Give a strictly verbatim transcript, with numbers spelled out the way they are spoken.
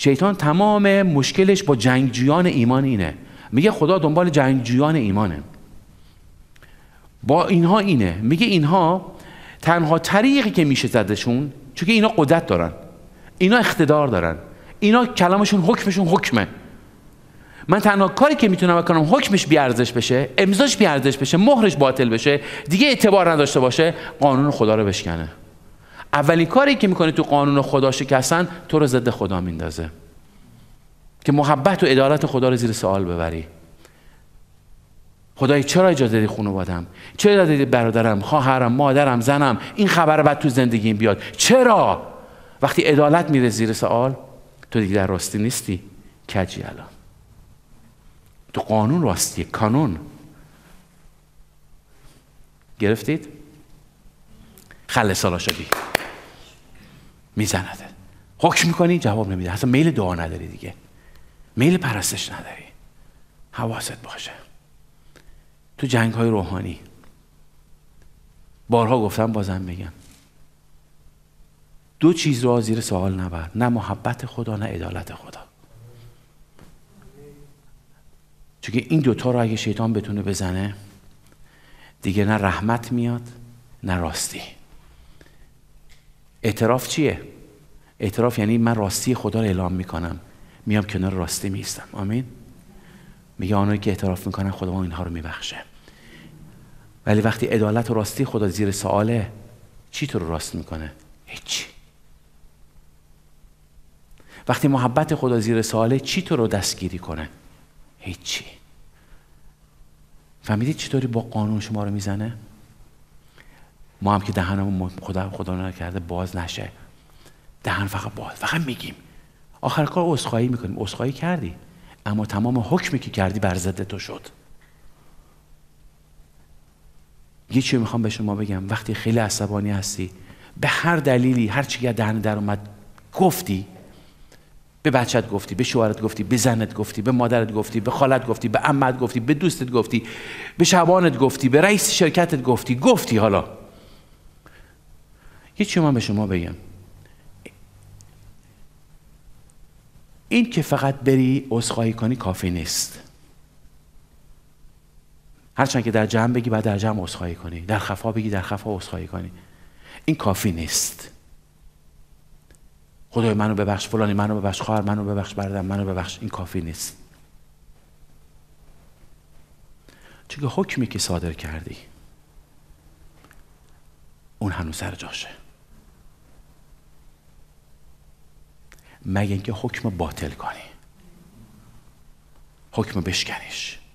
شیطان تمام مشکلش با جنگجویان ایمان اینه. میگه خدا دنبال جنگجویان ایمانه. با اینها اینه، میگه اینها تنها طریقی که میشه زدشون، چون که اینا قدرت دارن، اینا اقتدار دارن، اینا کلامشون حکمشون حکمه. من تنها کاری که میتونم بکنم حکمش بی ارزش بشه، امضاش بی ارزش بشه، مهرش باطل بشه، دیگه اعتبار نداشته باشه، قانون خدا رو بشکنه. اولین کاری که میکنه تو قانون خدا شکستن، تو رو ضد خدا میندازه که محبت و عدالت خدا رو زیر سوال ببری. خدای چرا اجازه دادی خانواده‌ام؟ چرا اجازه دادی برادرم، خواهرم، مادرم، زنم این خبر بد تو زندگیم بیاد؟ چرا؟ وقتی عدالت میره زیر سوال، تو دیگه در راستی نیستی، کجی الان. تو قانون راستیه، کانون. گرفتید؟ خله سالا شدی، میزنده، حکم میکنی جواب نمیده، اصلا میل دعا نداری دیگه، میل پرستش نداری. حواست باشه. تو جنگ های روحانی بارها گفتم، بازم میگم، دو چیز رو زیر سوال نبر، نه محبت خدا نه عدالت خدا. چون که این دوتا رو اگه شیطان بتونه بزنه، دیگه نه رحمت میاد نه راستی. اعتراف چیه؟ اعتراف یعنی من راستی خدا رو اعلام میکنم، میام کنار راستی میستم. آمین. میگه آنهایی که اعتراف میکنن خدا اینها رو میبخشه. ولی وقتی عدالت و راستی خدا زیر سواله، چی تو رو راست میکنه؟ هیچی. وقتی محبت خدا زیر سواله، چی تو رو دستگیری کنه؟ هیچی. فهمیدید چطوری با قانون شما رو میزنه؟ ما هم که دهنمون خدا خدا نکرده باز نشه، دهن فقط باز، فقط میگیم. آخر کار عذرخواهی میکنیم. عذرخواهی کردی، اما تمام حکمی که کردی بر ضد تو شد. یه چیزی میخوام به شما بگم، وقتی خیلی عصبانی هستی، به هر دلیلی، هر چی که دهن در اومد گفتی، به بچت گفتی، به شوهرت گفتی، به زنت گفتی، به مادرت گفتی، به خالت گفتی، به عمت گفتی، به دوستت گفتی، به شبانت گفتی، به رئیس شرکتت گفتی، گفتی. حالا یه چیزی من به شما بگم، این که فقط بری عذرخواهی کنی کافی نیست. هرچند که در جمع بگی بعد در جمع عذرخواهی کنی، در خفا بگی در خفا عذرخواهی کنی، این کافی نیست. خدای منو ببخش، فلانی منو ببخش، خواهر منو ببخش، برادرم منو ببخش، این کافی نیست. چون که حکمی که صادر کردی اون هنوز سر جاشه، مگه اینکه حکم باطل کنی، حکم بشکنیش.